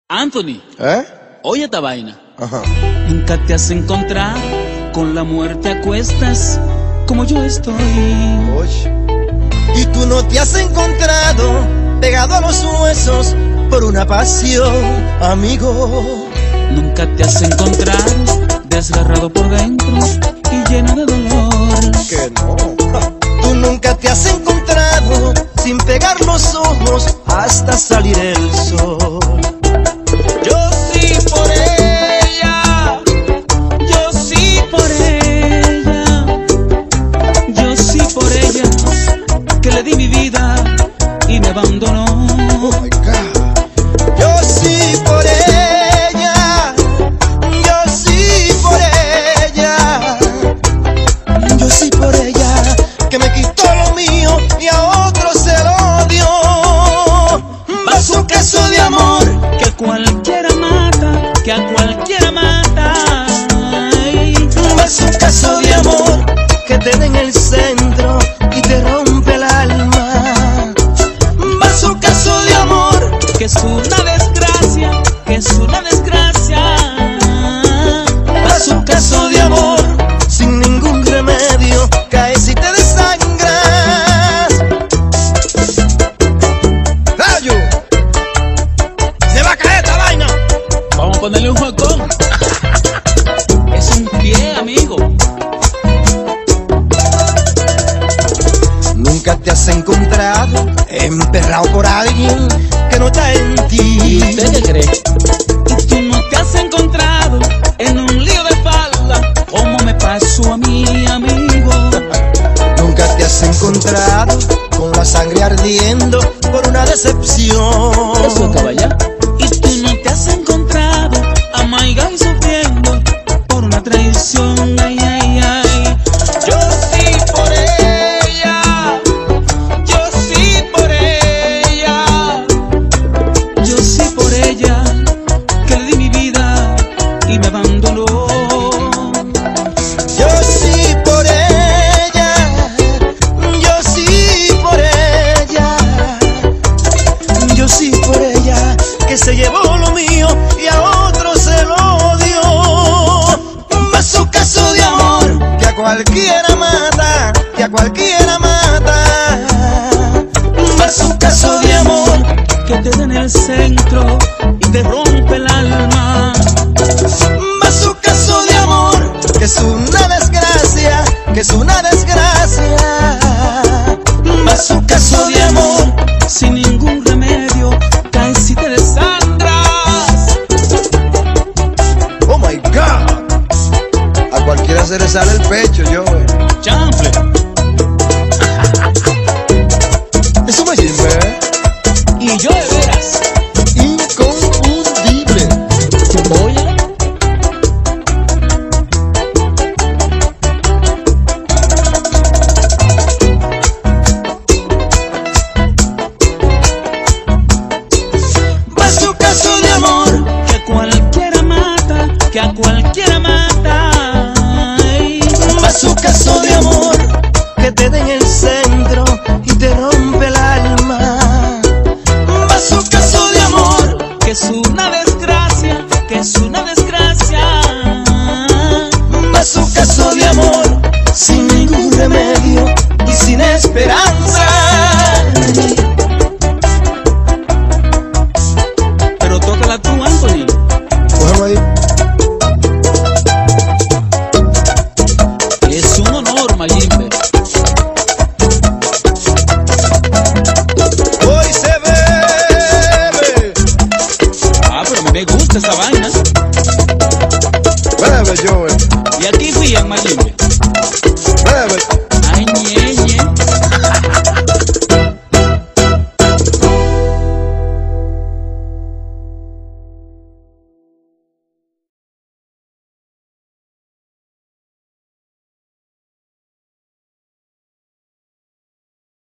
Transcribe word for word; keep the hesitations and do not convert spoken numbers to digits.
Anthony, ¿Eh? oye esta vaina. Ajá. Nunca te has encontrado con la muerte a cuestas como yo estoy. Oye. Y tú no te has encontrado pegado a los huesos por una pasión, amigo. Nunca te has encontrado desgarrado por dentro y lleno de dolor. Que no. Ja. Tú nunca te has encontrado sin pegar los ojos hasta salir el sol. Yo sí por ella, Yo sí por ella, yo sí por ella, que le di mi vida y me abandonó. Oh my God. yo sí por ella, yo sí por ella, yo sí por ella, que me quitó lo mío y a otro se lo dio. Va su caso de amor, Que cualquiera mata, que a cualquiera mata. Ay, va su caso de amor, que te da en el centro y te rompe el alma. Va su caso de amor, que es una desgracia, que es una desgracia. va su caso de amor, sin ningún remedio, caes y te desangras. ¡Rayo! Se va a caer esta vaina. Vamos a ponerle un juegón. Es un pie, amigo. Nunca te has encontrado emperrado por alguien que no está en ¿Y ti. usted qué cree? Y tú no te has encontrado en un lío de falda como me pasó a mi amigo. Nunca te has encontrado con la sangre ardiendo por una decepción. Eso que vaya. Y tú no te has encontrado amarga y sufriendo por una traición. Ay, ay, ay. Yo sí por ella, yo sí por ella, Yo sí por ella, que le di mi vida y me abandonó. yo sí por ella, yo sí por ella, yo sí por ella, que se llevó lo mío y a otro se lo dio. Va su caso de amor, que a cualquiera mata, que a cualquiera mata. Va su caso de amor, Que te da en el centro y te rompe el alma. va su caso de amor, que es una desgracia, que es una desgracia. Va su caso de amor, Sin ningún remedio, caes y te desangras. Oh my God. A cualquiera se le sale el pecho, yo. eh. Chanfle. Eso me sirve. Y yo de veras, Inconfundible. oye, va su caso de amor, que cualquiera mata, que a cualquiera mata. Ay, va su caso de amor, que te da en el centro y te rompe el alma. Va su caso de amor, que es una desgracia, que es una desgracia. va su caso de amor, sin ningún remedio y sin esperanza. Pero tócala tú, Anthony. Cógeme ahí. Es un honor, Mayimbe. Hoy se bebe. Ah, pero a mí me gusta esa vaina. Bebe, yo. eh. Y aquí fui en Mayimbe. Bebe.